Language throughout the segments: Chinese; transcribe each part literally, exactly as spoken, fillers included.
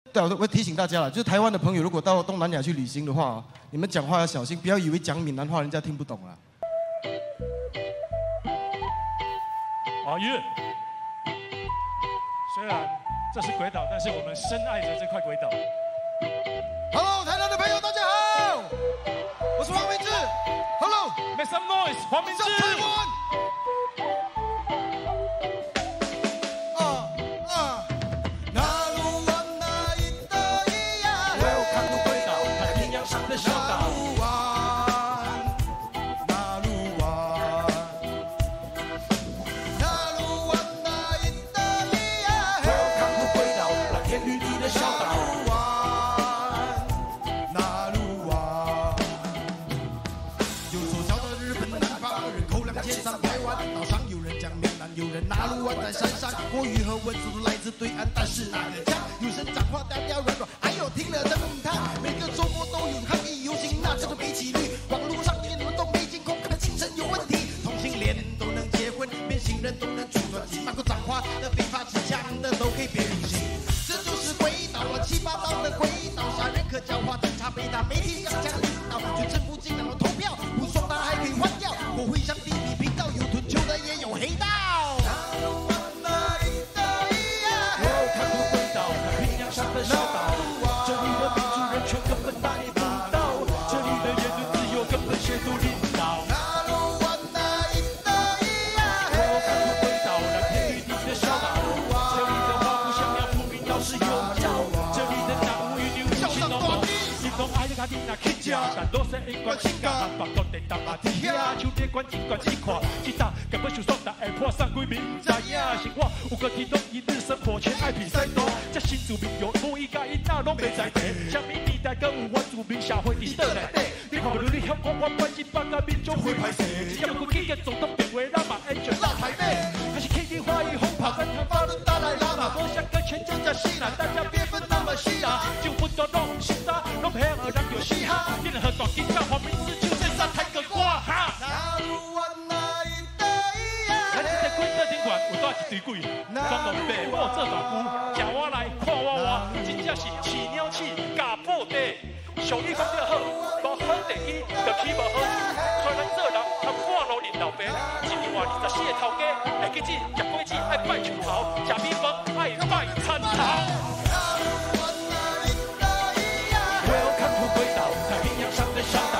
对，我提醒大家了，就是台湾的朋友，如果到东南亚去旅行的话，你们讲话要小心，不要以为讲闽南话人家听不懂了。 啊耶！虽然这是鬼岛，但是我们深爱着这块鬼岛。 Hello， 台南的朋友，大家好，我是黄明志。Hello， Make some noise， 黄明志。 国语和文字都来自对岸，但是哪个家？有人讲话单调软软，还有听了的动态。每个周末都有抗议游行，那这种没纪律。网络上言论都没监控，可能精神有问题。同性恋都能结婚，变性人都能出专辑，骂过脏话的、非法持枪的都可以变明星。这就是鬼岛，乱七八糟的鬼岛，杀人可教化，警察被打，媒体想抢领导，全政府进来投票，不爽他还可以换掉。国会上地理频道有吞球的，也有黑道。的小岛，这里的民主人权根本拿捏不到，这里的言论自由根本亵渎领导。我看出鬼岛，蓝天与地的小岛，这里的花不想要不明倒是有教，这里的男无女无情浓浓，你懂爱的卡丁娜去家，但多些因关情感，放到地大马地下，秋天关尽关起看，其他根本就爽大爱破上归民知影，生活有个体统一日生活全爱比赛多，这新住民有每一家因那拢袂在地，什么年代更有原住民社会伫倒内底，你看无你向我我关心百家民众会歹势，只要不记个总统电话，咱嘛安全拉台北，还是天地花语红袍，跟他法律打来拉嘛，我想跟全就叫西啦，大家别分那么细啦，就不多弄是啥，拢偏而人就嘻哈，任何短警察黄明志就在上台个歌哈。咱这个鬼岛顶管有带一堆鬼，帮忙爸母做大夫，叫我来看我我，真正是饲鸟鼠加布袋。上语讲得好，无好地基就起无好厝。虽然做人较半路认老爸，一年话二十四个头家，会记住食果子爱拜树头，食米饭爱拜田头。Welcome to 鬼岛，太平洋上的小岛。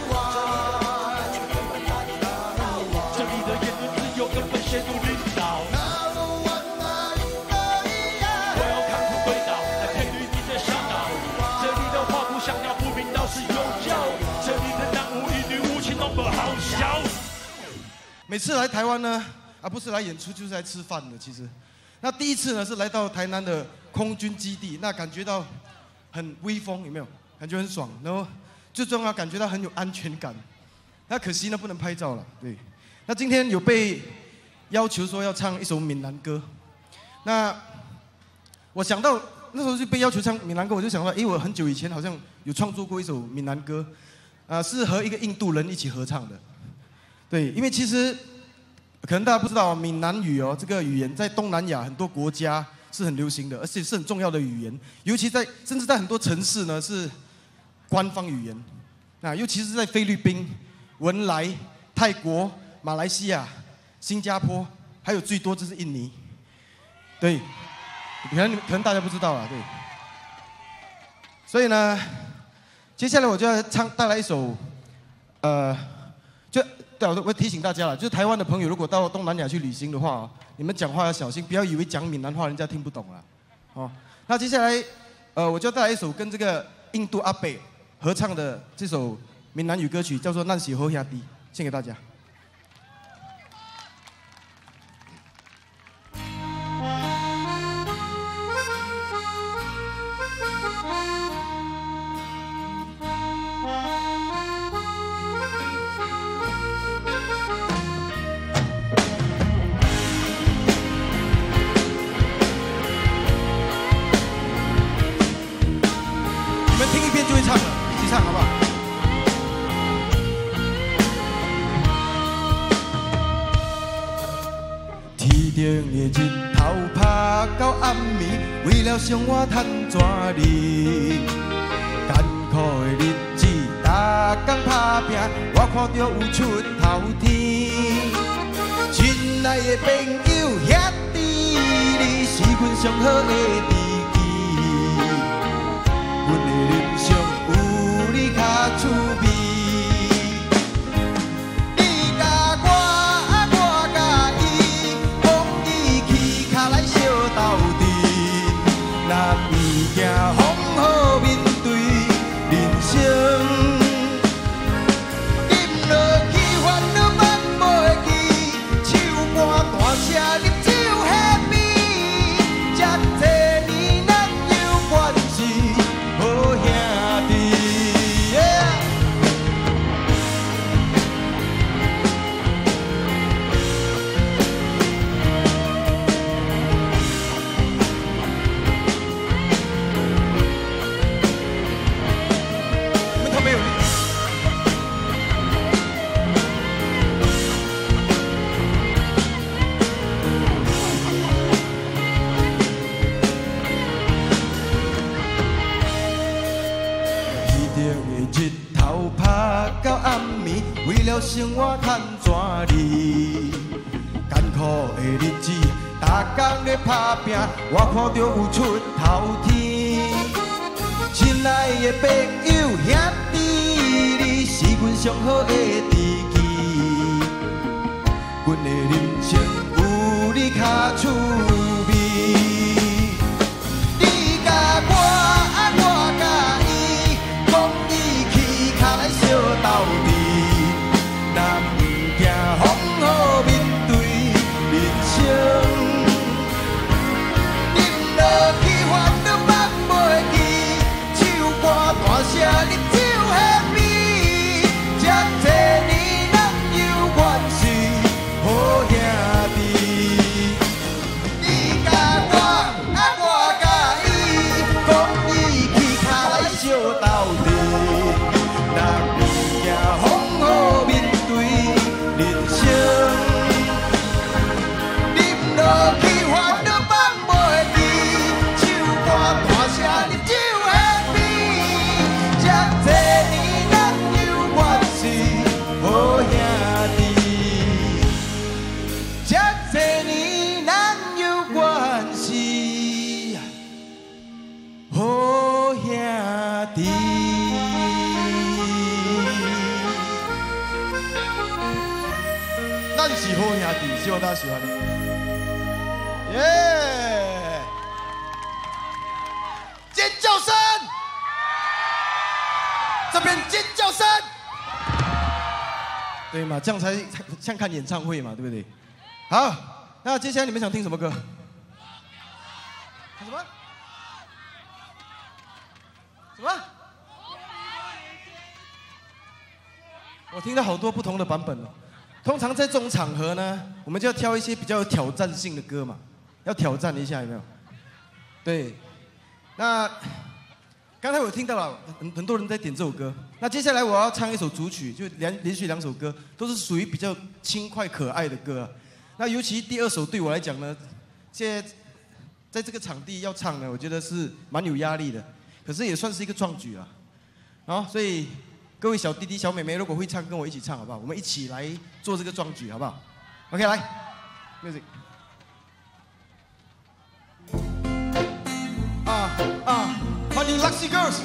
这里的言论自由根本亵渎领导。Welcome to 鬼岛，来配绿地的小岛。这里的花不想要不明倒是有教，这里的男无一女无情，弄不好笑。 每次来台湾呢，啊不是来演出就是来吃饭的。其实，那第一次呢是来到台南的空军基地，那感觉到很威风，有没有？感觉很爽，然后最重要感觉到很有安全感。那可惜呢不能拍照了，对。那今天有被要求说要唱一首闽南歌，那我想到那时候就被要求唱闽南歌，我就想到，哎，我很久以前好像有创作过一首闽南歌，啊、呃，是和一个印度人一起合唱的。对，因为其实可能大家不知道，闽南语哦，这个语言在东南亚很多国家是很流行的，而且是很重要的语言，尤其在甚至在很多城市呢是官方语言。啊，尤其是在菲律宾、文莱、泰国、马来西亚、新加坡，还有最多就是印尼。对，可能可能大家不知道啦，对。所以呢，接下来我就要唱带来一首，呃，就对，我我提醒大家了，就是台湾的朋友，如果到东南亚去旅行的话，你们讲话要小心，不要以为讲闽南话人家听不懂了。哦，那接下来，呃，我就要带来一首跟这个印度阿北合唱的这首闽南语歌曲，叫做《咱是好兄弟》，献给大家。你们听一遍就会唱了，一起唱好不好？天顶的日头拍到暗暝，为了生活赚怎哩？艰苦的日子，逐工打拼，我看到有出头天。亲爱的朋友兄弟，你是阮上好的知己，阮的人生有你较趣味。 行风雨面对人生，饮落去烦恼万袂记，手盘大声饮酒 happy， 这多年咱有关系，好兄弟。为了生活赚怎哩？艰苦的日子，逐工咧打拼，我看到有出头天。亲爱的朋友兄弟，你是阮上好的知己，阮的人生有你较趣味。你甲我，啊我甲伊，讲义气，脚来相斗阵。 若不惊风雨面对人生，饮落去烦恼万袂记，手盘大声饮酒 happy， 这多年咱有关系，好兄弟。你甲我，啊我甲伊，讲义气，脚来相斗阵，若不惊风雨面。 人生，饮落去烦恼放袂记，手盘大声饮酒 happy， 这多年咱有关系，好兄弟。这多年咱有关系，好兄弟。 咱是好兄弟，希望大家喜欢。耶！尖叫声，这边尖叫声，对嘛？这样才像看演唱会嘛，对不对？好，那接下来你们想听什么歌？什么？什么？我听到好多不同的版本哦。 通常在这种场合呢，我们就要挑一些比较有挑战性的歌嘛，要挑战一下，有没有？对，那刚才我听到了很很多人在点这首歌，那接下来我要唱一首主曲，就连连续两首歌都是属于比较轻快可爱的歌、啊。那尤其第二首对我来讲呢，现在在这个场地要唱呢，我觉得是蛮有压力的，可是也算是一个壮举啊。好，所以。 各位小弟弟、小妹妹，如果会唱，跟我一起唱好不好？我们一起来做这个壮举，好不好 ？OK， 来 ，music。啊啊，欢迎 Luxy Girls。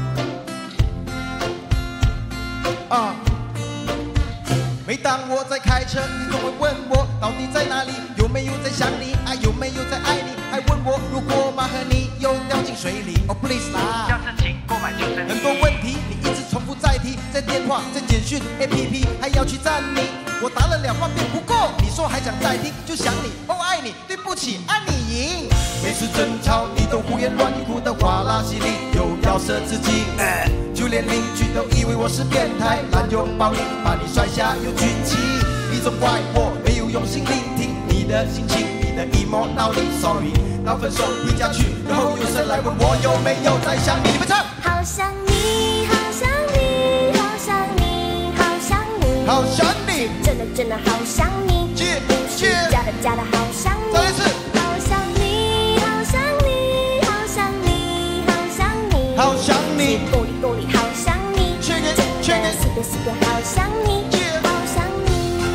啊，每当我在开车，你总会问我到底在哪里，有没有在想你，啊有没有在爱你，还问我如果马和你又掉进水里，哦 please 啦。要是请购买救生衣。很多问题你一直重复再提，在电话、在简讯、A P P， 还要去赞你。我答了两万遍不够，你说还想再听，就想你，哦爱你，对不起，爱你赢。每次争吵你都胡言乱语，哭得哗啦稀里，又要射自己。呃 就连邻居都以为我是变态，滥用暴力把你摔下又举起。你总怪我没有用心聆听你的心情，你的 emo 闹你 sorry， 闹分手回家去，然后有生来问我有没有在想你。你们唱。好想你，好想你，好想你，好想你，好想你，真的真的好想你，不是假的假的好想你，再来一次。好想好想你， 够力够力，好想你， check it 真 check 的 it， 是个是个好想你，好想你。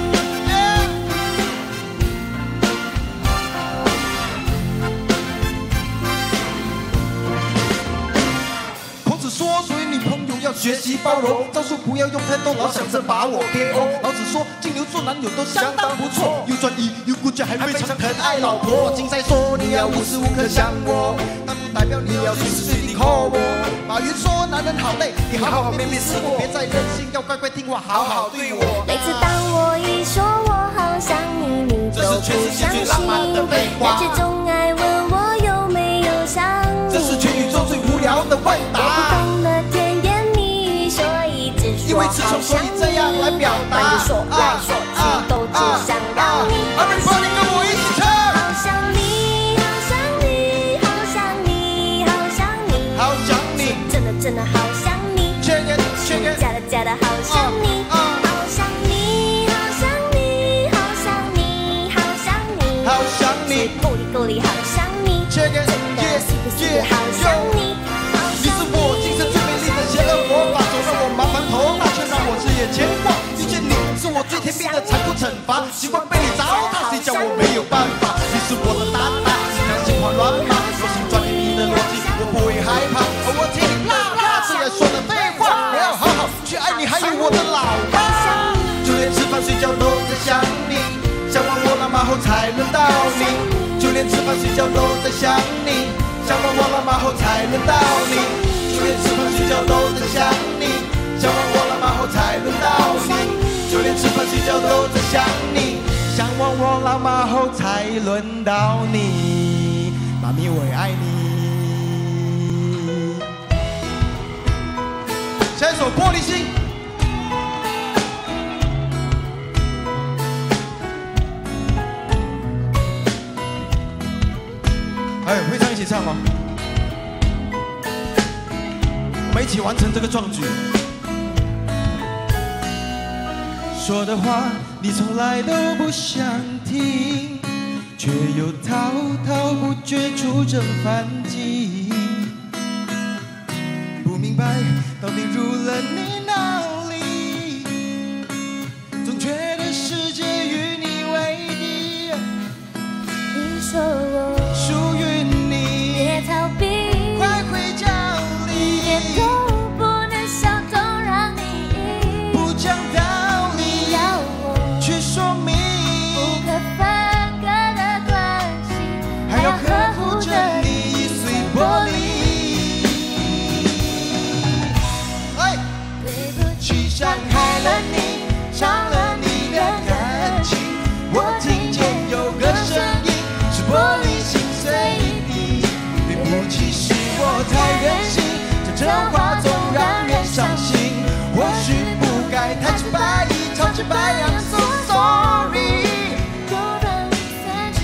孔子说，所以女朋友要学习包容，招数不要用太多，老想着把我 K O。老子说，金牛座男友都相当不错，又专一又顾家，还非常疼爱老婆。竞赛说你要无时无刻想我，但不代表你要随时随地 call 我。马云说男人好累，你好好面面思过，别再任性，要乖乖听话，好好对我。 每次当我一说我好想你，你就不相信，而且总爱问我有没有想你。 这是全宇宙最无聊的问答。 我不懂得甜言蜜语，所以只说好想你。反正说来说去都只想让你。 Everybody 跟我一起唱。 好想你，好想你，好想你，好想你， 好想你， 真的真的好想你。 check it check it， 假的假的好想你，好想你，好想你，好想你，好想你， 好想你， 够力够力好想你， check it 真的是个是个好想你。 你是我今生最美丽的邪恶魔法，总让我麻烦头大，却让我日夜牵挂。遇见你是我最甜蜜的残酷惩罚，习惯被你糟蹋，谁叫我没有办法？你是我的搭档，是良心狂乱吗？我心钻研你的逻辑，我不会害怕。而我听你啦啦最爱说的废话，我要好好去爱你，还有我的老妈。就连吃饭睡觉都在想你，想完我老妈后才轮到你。就连吃饭睡觉都在想你，想完我老妈后才轮到你。就连吃饭睡觉都在想你，想完我老妈后才轮到你。就连吃饭睡觉都在想你，想完我老妈后才轮到你。妈咪我也爱你。下一首玻璃心。哎，会唱一起唱吗？我们一起完成这个壮举。说的话你从来都不想听，却又滔滔不绝出征反击。不明白到底入了你哪里，总觉得世界与你为敌。 你说我属于你， 别逃避， 快回家里， 一点都不能想通，让你不讲道理， 要我去说明不可分割的关系，还要呵护着你一碎玻璃。哎， 对不起， 伤害了你，伤了你的感情。我听见有个声音，是玻璃心碎地。对不起，是我太任性，讲这话总让人伤心。或许不该太直白，超直白 ，I'm so sorry。 就让你散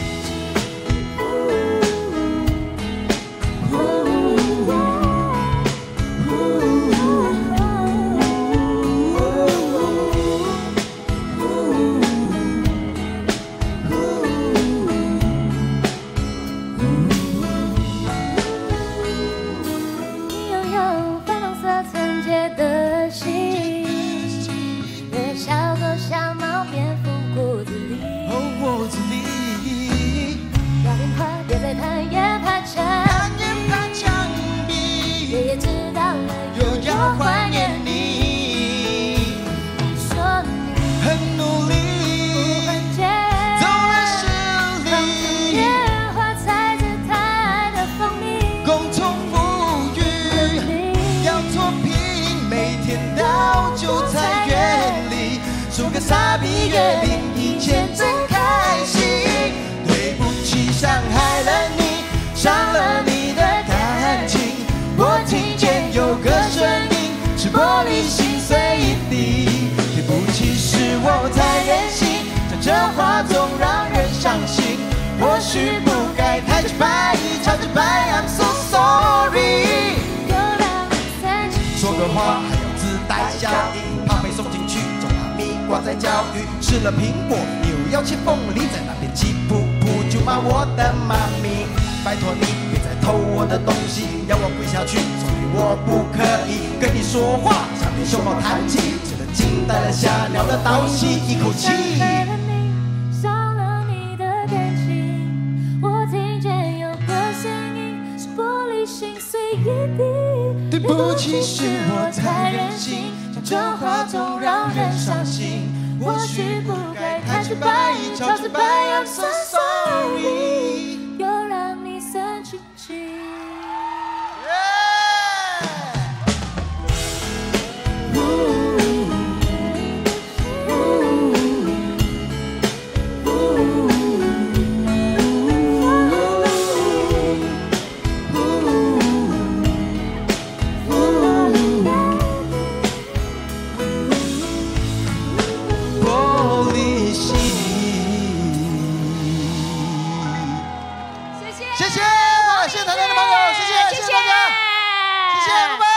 你拥有粉红色纯洁的心，越小狗小猫蝙蝠骨子里， 哦，我这里要变化别再攀岩爬墙， 攀岩爬墙壁， 爷爷知道了又要怀念你。 说你很努力， 不分解， 走了十让里， 烟花踩着它的蜂蜜， 共同富裕，要脱贫，每天到韭菜园里，数个傻逼月领一千真开心。对不起，伤害了你，伤了你的感情。我听见有个声音，是玻璃心碎一地。对不起，是我太任性，讲这话总让人伤心。或许不该太直白，超直白 ，I'm so sorry。 就让你散去。 说个话还要自带效应，怕被送进去，总把蜜挂在教育。吃了苹果又要切凤梨，在那边气噗噗就骂我的妈咪。拜托你别再偷我的东西，要我跪下去送给我我不可以跟你说话，像你胸口弹琴，只能惊呆了下，聊得倒吸一口气。 为了你伤了你的感情，我听见有个声音是玻璃心碎一地。 对不起，是我太任性，讲真话总让人伤心。或许不该贪吃白饮，超直白 ，I'm so sorry， 又让你生气气。 谢谢，谢谢台南的朋友，谢谢，谢谢大家，谢谢，拜拜。